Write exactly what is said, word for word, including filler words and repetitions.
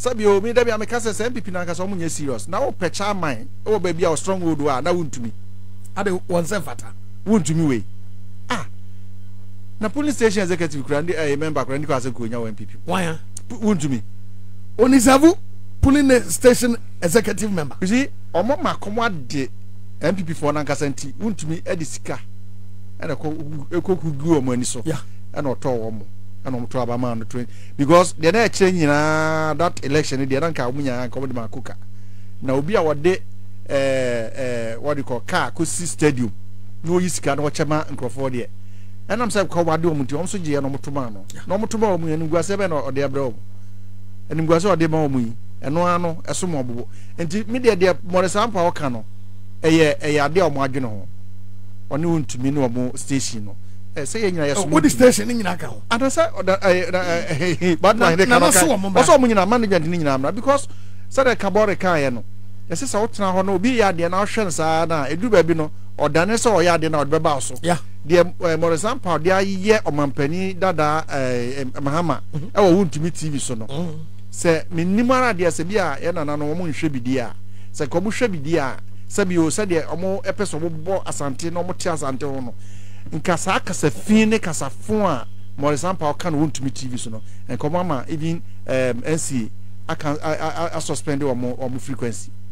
sabi o me da bia me ka se N P P na ka so munye serious na wo pecha man wo ba bia o stronghold a na Wontumi ade won se fata Wontumi we ah na police station executive kura ndi eh member kura ndi ko ase ko nya N P P why Wontumi onisavu police station executive member you see omo makomo ade N P P for na nkasa nti Wontumi e di sika e na ko ekokugu omo ani so yeah e na oto wo mo and I'm talking about the train because the next change na that election the rank amunya come the makuka na obi a wode eh eh what you call car Kofi stadium no yisika na ochema nkrofo de and am say ko wade omunti om so je no motoma no no motoma omu ya nguase be na ode abra omu and nguase ode ma omu yi eno ano eso mo bobo enti me de de more sampa oka no eye eye ade omu adwene ho oni Wontumi no omu station no eh say nyina yeso what station ni nyina ka ho adasa eh bad man dey kana also mo nyina management ni nyina amra because say the kabore kan ye no yesi say wotena ho no obi ya de na hwe nsa na edu ba bi no odane say oya de na odbeba so yeah de more example de aye omampani dada eh mahama e wo Wontumi T V so no say minimara de se bia ye na na no mo nhwe bidi a say ko mo hwe bidi a say bi o say de omo epeso mo bo asante no mo ti asante ho no nkasa akasa fine kasa fon a more example o kan Wontumi T V so no en komama even um N C I can I I suspend o mo frequency